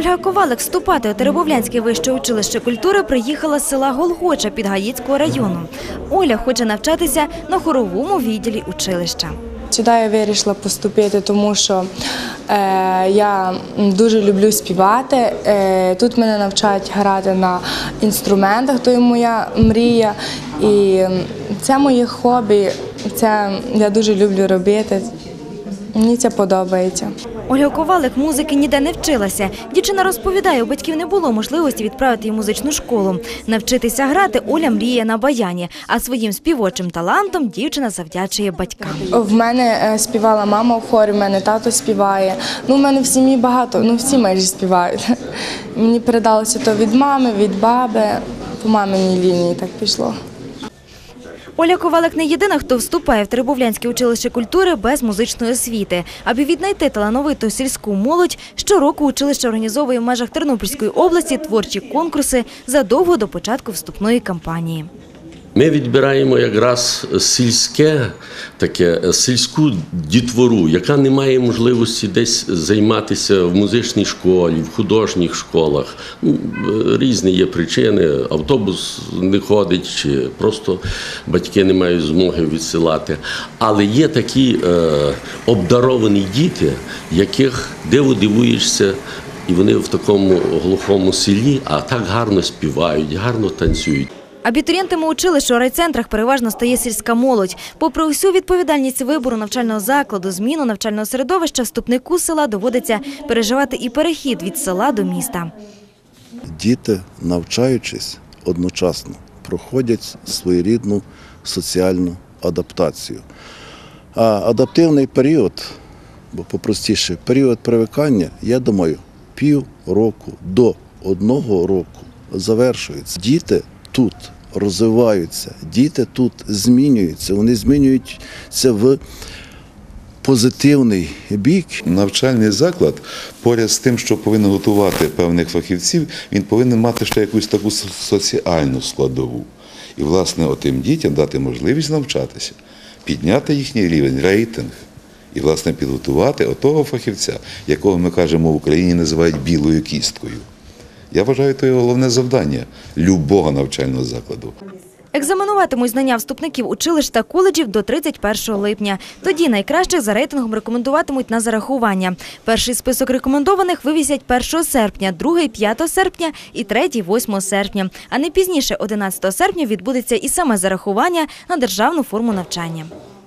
Ольга Ковалик вступати у Теребовлянське вище училище культури приїхала з села Голгоча Підгаїцького району. Оля хоче навчатися на хоровому відділі училища. Сюди я вирішила поступити, тому що я дуже люблю співати. Тут мене навчають грати на інструментах, то є моя мрія. І це моє хобі, це я дуже люблю робити. Мені це подобається. Ольга Ковалик музики ніде не вчилася. Дівчина розповідає, у батьків не було можливості відправити її в музичну школу. Навчитися грати Оля мріє на баяні, а своїм співочим талантом дівчина завдячує батькам. В мене співала мама в хорі, в мене тато співає. У мене в сім'ї багато, всі майже співають. Мені передалося то від мами, від баби, по маминій лінії так пішло. Оля Ковалик не єдина, хто вступає в Теребовлянське училище культури без музичної освіти. Аби віднайти талановиту сільську молодь, щороку училище організовує в межах Тернопільської області творчі конкурси задовго до початку вступної кампанії. Ми відбираємо якраз сільську дітвору, яка не має можливості десь займатися в музичній школі, в художніх школах. Різні є причини, автобус не ходить, чи просто батьки не мають змоги відсилати. Але є такі обдаровані діти, яких диво дивуєшся, і вони в такому глухому селі, а так гарно співають, гарно танцюють. Абітурієнтами училища у райцентрах переважно стає сільська молодь. Попри усю відповідальність вибору навчального закладу, зміну навчального середовища, вступнику села доводиться переживати і перехід від села до міста. Діти, навчаючись, одночасно проходять своєрідну соціальну адаптацію. А адаптивний період, бо попростіше, період привикання, я думаю, півроку до 1 року завершується. Діти тут розвиваються, діти тут змінюються, вони змінюються в позитивний бік. Навчальний заклад, поряд з тим, що повинен готувати певних фахівців, він повинен мати ще якусь таку соціальну складову. І, власне, отим дітям дати можливість навчатися, підняти їхній рівень, рейтинг. І, власне, підготувати отого фахівця, якого ми кажемо в Україні називають білою кісткою. Я вважаю, це головне завдання любого навчального закладу. Екзаменуватимуть знання вступників училищ та коледжів до 31 липня. Тоді найкращих за рейтингом рекомендуватимуть на зарахування. Перший список рекомендованих вивісять 1 серпня, другий – 5 серпня і третій – 8 серпня. А не пізніше 11 серпня відбудеться і саме зарахування на державну форму навчання.